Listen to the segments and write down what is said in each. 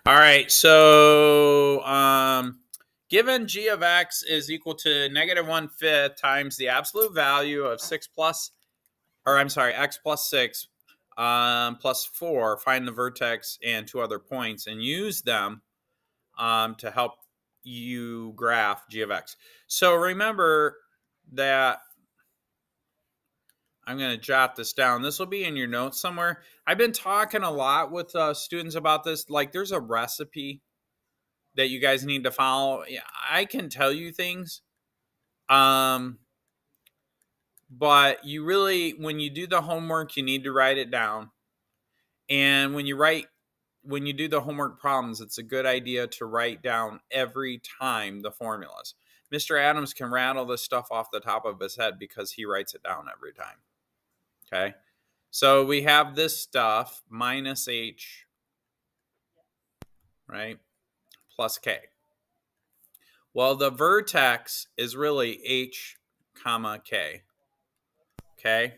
All right, so given g of x is equal to negative 1/5 times the absolute value of 6 plus, or I'm sorry, x plus 6 plus 4, find the vertex and two other points and use them to help you graph g of x. So remember that I'm going to jot this down. This will be in your notes somewhere. I've been talking a lot with students about this. Like, there's a recipe that you guys need to follow. I can tell you things, but you really, when you do the homework, you need to write it down. And when you do the homework problems, it's a good idea to write down every time the formulas. Mr. Adams can rattle this stuff off the top of his head because he writes it down every time. Okay, so we have this stuff minus h, right, plus k. Well, the vertex is really h comma k. Okay,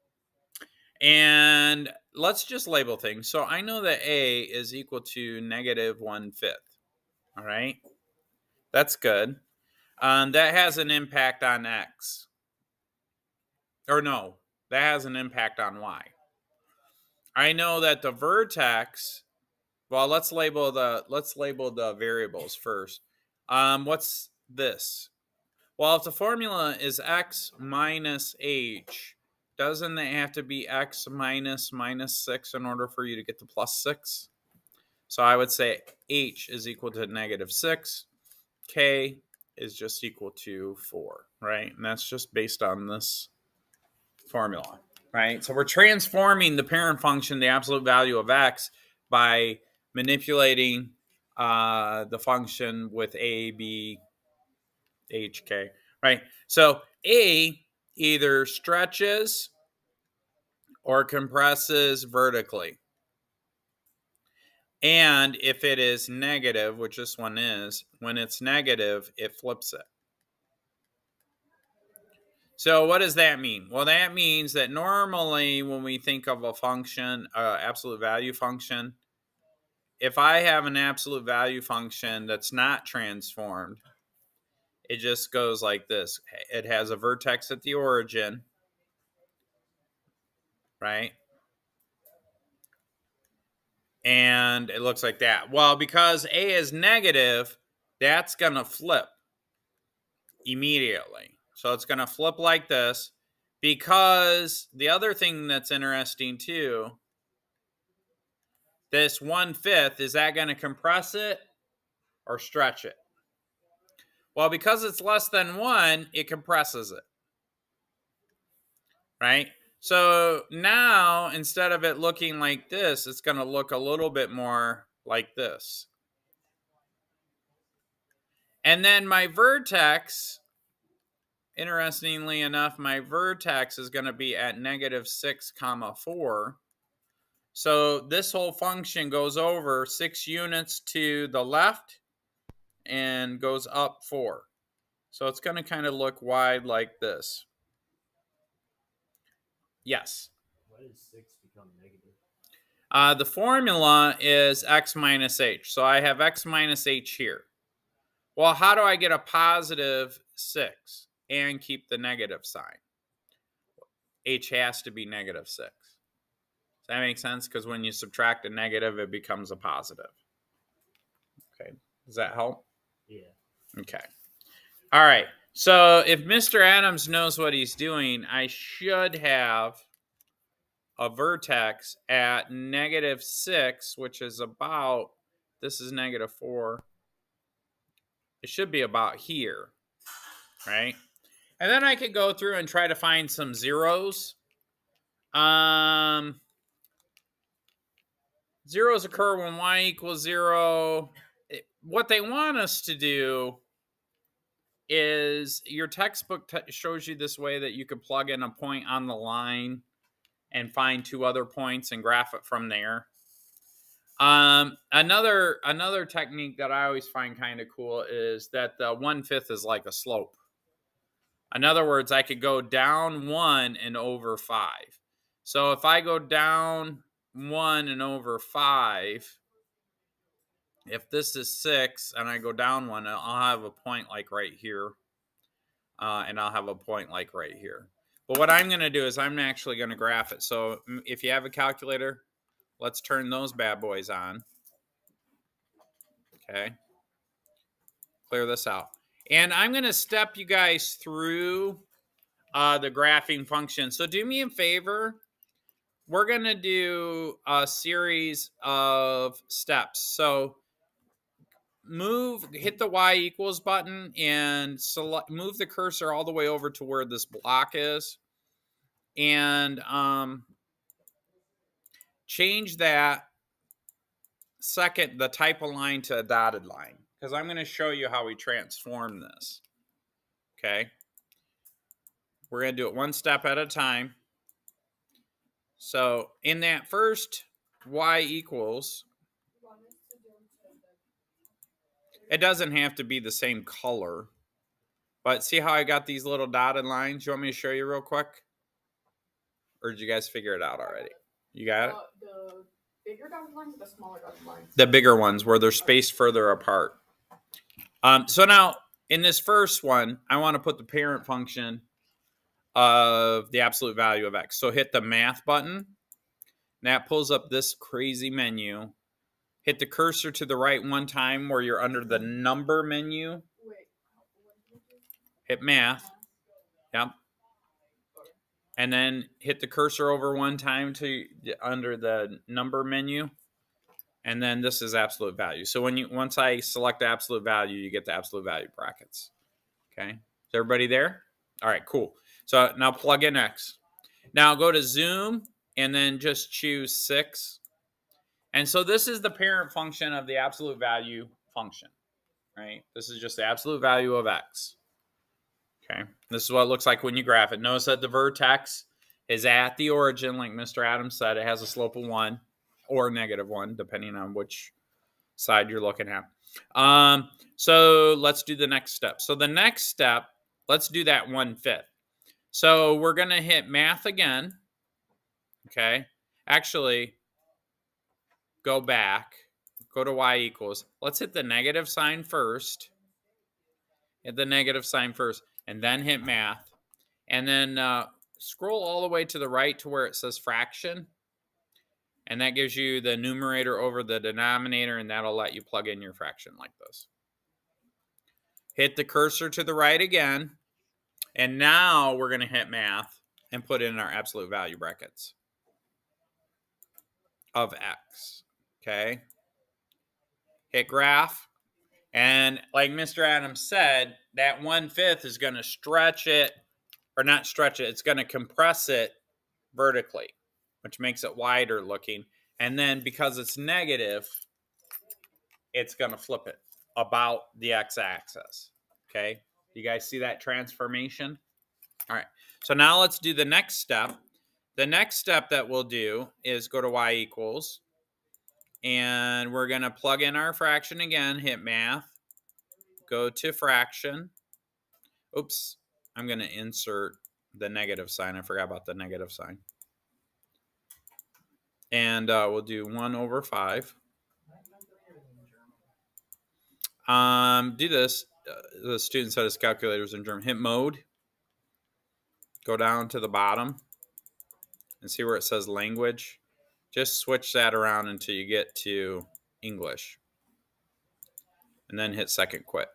and let's just label things. So I know that a is equal to negative 1/5. All right, that's good. That has an impact on x. Or no, that has an impact on y. I know that the vertex, well, let's label the variables first. What's this? Well, if the formula is x minus h, doesn't it have to be x minus 6 in order for you to get to plus 6? So I would say h is equal to negative 6. K is just equal to 4, right? And that's just based on this formula, right? So we're transforming the parent function, the absolute value of x, by manipulating the function with a, b, h, k, right? So a either stretches or compresses vertically. And if it is negative, which this one is, when it's negative, it flips it. So what does that mean? Well, that means that normally when we think of a function, absolute value function, if I have an absolute value function that's not transformed, it just goes like this. It has a vertex at the origin, right? And it looks like that. Well, because a is negative, that's going to flip immediately. So it's going to flip like this, because the other thing that's interesting too, this 1/5, is that going to compress it or stretch it? Well, because it's less than 1, it compresses it, right? So now, instead of it looking like this, it's going to look a little bit more like this. And then my vertex, interestingly enough, my vertex is going to be at negative 6 comma 4. So this whole function goes over 6 units to the left and goes up 4. So it's going to kind of look wide like this. Yes? Why does 6 become negative? The formula is x minus h. So I have x minus h here. Well, how do I get a positive 6 and keep the negative sign? H has to be negative 6. Does that make sense? Because when you subtract a negative, it becomes a positive. Okay. Does that help? Yeah. Okay. All right. So if Mr. Adams knows what he's doing, I should have a vertex at negative 6, which is about, this is negative 4. It should be about here, right? And then I could go through and try to find some zeros. Zeros occur when y equals 0. What they want us to do is, your textbook shows you this way that you could plug in a point on the line and find two other points and graph it from there. Another technique that I always find kind of cool is that the 1/5 is like a slope. In other words, I could go down 1 and over 5. So if I go down 1 and over 5, if this is 6 and I go down 1, I'll have a point like right here. And I'll have a point like right here. But what I'm going to do is I'm actually going to graph it. So if you have a calculator, let's turn those bad boys on. Okay. Clear this out. And I'm going to step you guys through the graphing function. So do me a favor. We're going to do a series of steps. So hit the Y equals button and move the cursor all the way over to where this block is. And change that the type of line to a dotted line, because I'm going to show you how we transform this. Okay. We're going to do it one step at a time. So in that first Y equals, it doesn't have to be the same color, but see how I got these little dotted lines? You want me to show you real quick? Or did you guys figure it out already? You got it? The bigger dotted lines or the smaller dotted lines? The bigger ones where they're spaced further apart. So now in this first one, I want to put the parent function of the absolute value of x. So hit the math button. That pulls up this crazy menu. Hit the cursor to the right one time where you're under the number menu. Hit math. Yep. And then hit the cursor over one time to under the number menu. And then this is absolute value. So once I select absolute value, you get the absolute value brackets. Okay. Is everybody there? All right, cool. So now plug in x. Now go to zoom and then just choose 6. And so this is the parent function of the absolute value function, right? This is just the absolute value of x. Okay. This is what it looks like when you graph it. Notice that the vertex is at the origin, like Mr. Adams said. It has a slope of 1 or -1, depending on which side you're looking at. So let's do the next step. So the next step, let's do that 1/5. So we're going to hit math again. Okay. Actually, go back. Go to Y equals. Let's hit the negative sign first. Hit the negative sign first. And then hit math. And then scroll all the way to the right to where it says fraction. And that gives you the numerator over the denominator, and that'll let you plug in your fraction like this. Hit the cursor to the right again. And now we're going to hit math and put in our absolute value brackets of x. Okay. Hit graph. And like Mr. Adams said, that 1/5 is going to stretch it, or not stretch it, it's going to compress it vertically, which makes it wider looking. And then because it's negative, it's going to flip it about the x-axis. Okay. You guys see that transformation? All right. So now let's do the next step. The next step that we'll do is go to Y equals. And we're going to plug in our fraction again. Hit math. Go to fraction. Oops. I'm going to insert the negative sign. I forgot about the negative sign. And we'll do 1/5. Do this. The student said his calculator's in German. Hit mode. Go down to the bottom and see where it says language. Just switch that around until you get to English. And then hit second quit.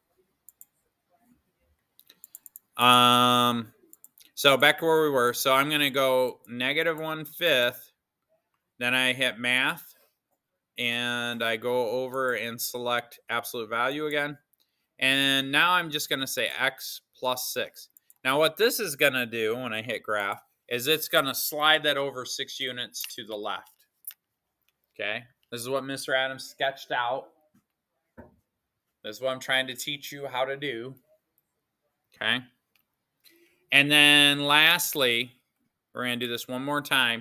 So back to where we were. So I'm going to go -1/5. Then I hit math. And I go over and select absolute value again. And now I'm just going to say x plus 6. Now what this is going to do when I hit graph is it's going to slide that over 6 units to the left. Okay. This is what Mr. Adams sketched out. This is what I'm trying to teach you how to do. Okay. And then lastly, we're going to do this one more time.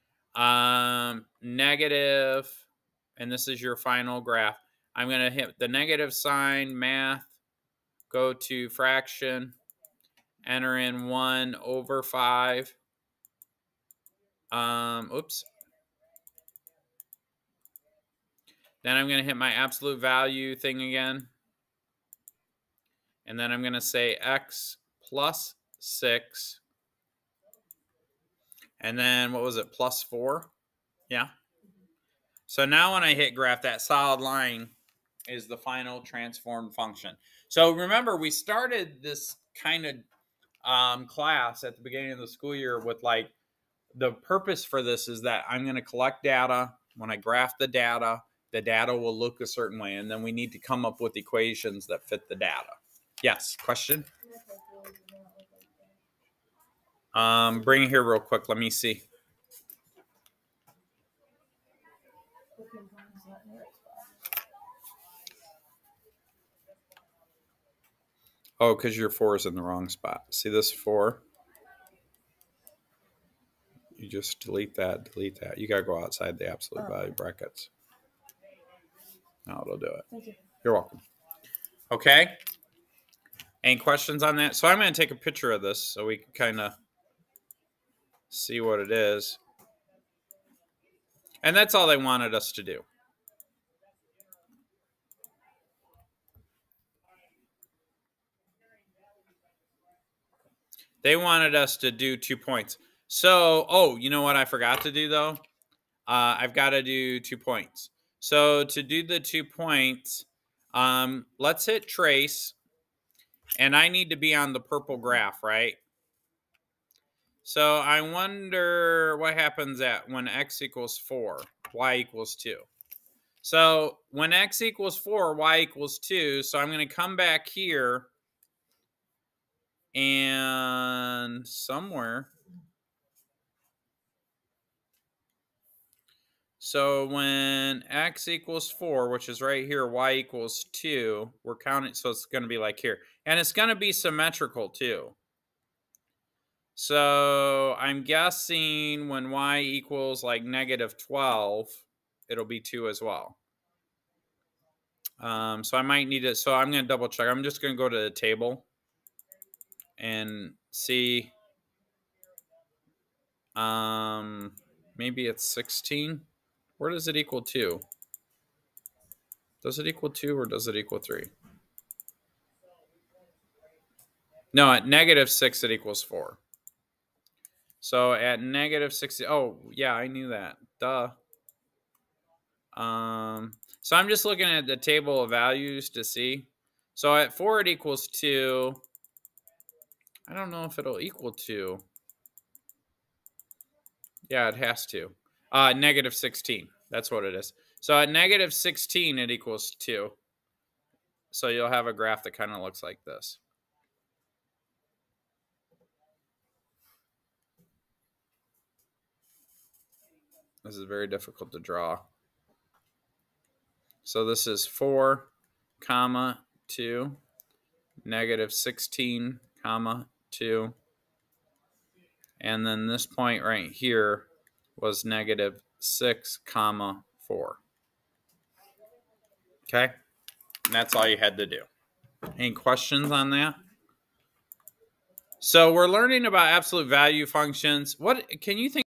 Negative, and this is your final graph. I'm going to hit the negative sign, math, go to fraction, enter in 1/5. Oops. Then I'm going to hit my absolute value thing again. And then I'm going to say x plus 6. And then what was it? Plus 4? Yeah. So now when I hit graph, that solid line is the final transformed function. So remember, we started this kind of class at the beginning of the school year with like, the purpose for this is that I'm going to collect data. When I graph the data will look a certain way. And then we need to come up with equations that fit the data. Yes, question? Bring it here real quick. Let me see. Oh, because your 4 is in the wrong spot. See this 4? You just delete that. You got to go outside the absolute value brackets. No, it'll do it. Thank you. You're welcome. Okay. Any questions on that? So I'm going to take a picture of this so we can kind of see what it is. And that's all they wanted us to do. They wanted us to do 2 points. So, oh, you know what I forgot to do, though? I've got to do 2 points. So to do the 2 points, let's hit trace. And I need to be on the purple graph, right? So I wonder what happens when x equals 4, y equals 2. So when x equals 4, y equals 2. So I'm going to come back here and somewhere. So when x equals 4, which is right here, y equals 2, we're counting, so it's going to be like here. And it's going to be symmetrical too. So I'm guessing when y equals like -12, it'll be 2 as well. So I might need it. So I'm going to double check. I'm just going to go to the table and see. Maybe it's 16. Where does it equal 2? Does it equal 2 or does it equal 3? No, at -6 it equals 4. So at -60, oh yeah, I knew that. Duh. So I'm just looking at the table of values to see. So at 4 it equals 2. I don't know if it'll equal 2. Yeah, it has to. -16. That's what it is. So at -16 it equals 2. So you'll have a graph that kind of looks like this. This is very difficult to draw. So this is 4, 2, -16, 2. And then this point right here was -6, 4. Okay? And that's all you had to do. Any questions on that? So we're learning about absolute value functions. What can you think?